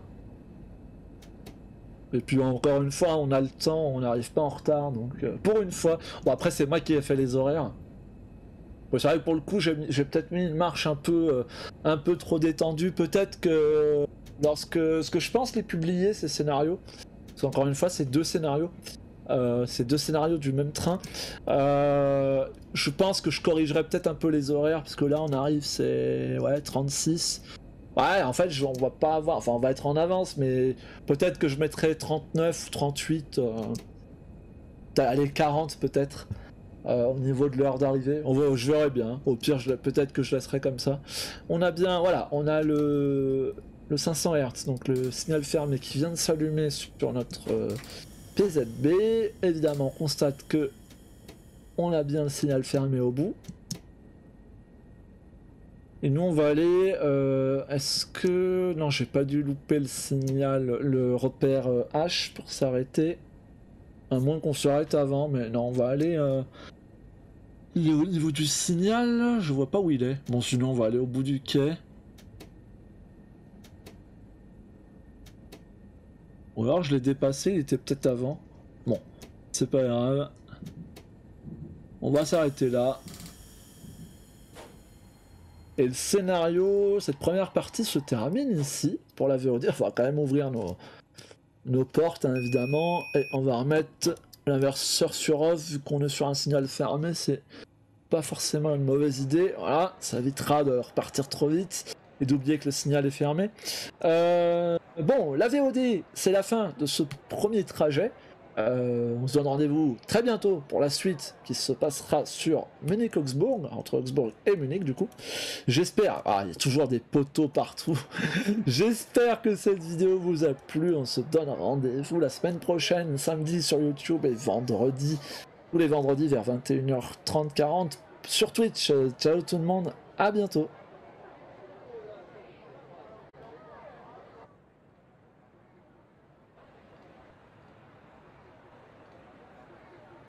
Et puis encore une fois, on a le temps, on n'arrive pas en retard. Donc pour une fois, bon après c'est moi qui ai fait les horaires. Bon, c'est vrai que pour le coup, j'ai peut-être mis une marche un peu trop détendue. Peut-être que lorsque ce que je pense les publier, ces scénarios, parce qu'encore une fois, c'est deux scénarios. C'est deux scénarios du même train. Je pense que je corrigerai peut-être un peu les horaires, parce que là on arrive, c'est 36. Ouais, en fait, on va pas avoir, enfin on va être en avance, mais peut-être que je mettrai 39 ou 38, allez 40 peut-être, au niveau de l'heure d'arrivée. Je verrai bien, au pire peut-être que je laisserai comme ça. On a bien, voilà, on a le 500 Hz, donc le signal fermé qui vient de s'allumer sur notre PZB. Évidemment, on constate que on a bien le signal fermé au bout. Et nous on va aller, est-ce que... Non, j'ai pas dû louper le signal, le repère H pour s'arrêter. À moins qu'on s'arrête avant, mais non, on va aller... Il est au niveau du signal, je vois pas où il est. Bon, sinon on va aller au bout du quai. Ou alors je l'ai dépassé, il était peut-être avant. Bon, c'est pas grave. On va s'arrêter là. Et le scénario, cette première partie se termine ici, pour la VOD. Il faudra quand même ouvrir nos portes, hein, évidemment. Et on va remettre l'inverseur sur off, vu qu'on est sur un signal fermé, c'est pas forcément une mauvaise idée. Voilà, ça évitera de repartir trop vite et d'oublier que le signal est fermé. Bon, la VOD, c'est la fin de ce premier trajet. On se donne rendez-vous très bientôt pour la suite qui se passera sur Munich-Augsbourg, entre Augsbourg et Munich du coup. J'espère, il y a toujours des poteaux partout. J'espère que cette vidéo vous a plu. On se donne rendez-vous la semaine prochaine, samedi sur YouTube et vendredi, tous les vendredis vers 21h30-40 sur Twitch. Ciao tout le monde, à bientôt.